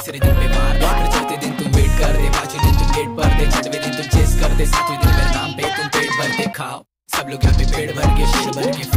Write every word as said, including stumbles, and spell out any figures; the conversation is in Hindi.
तीसरे दिन पे मार दे, फिर चौथे दिन तुम वेट कर दे, पांचवें दिन तुम गेट पर दे, छठवें दिन तुम चेस कर दे, सातवें दिन मेरे नाम पे तुम पेट भर के खाओ। सब लोग यहाँ पे पेट भर के, पेट भर के